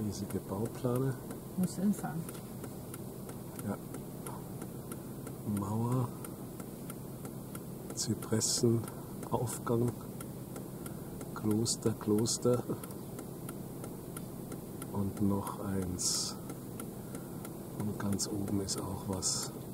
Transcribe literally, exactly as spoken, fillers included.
riesige Bauplane. Muss hinfahren. Ja. Mauer, Zypressen, Aufgang, Kloster, Kloster und noch eins. Und ganz oben ist auch was.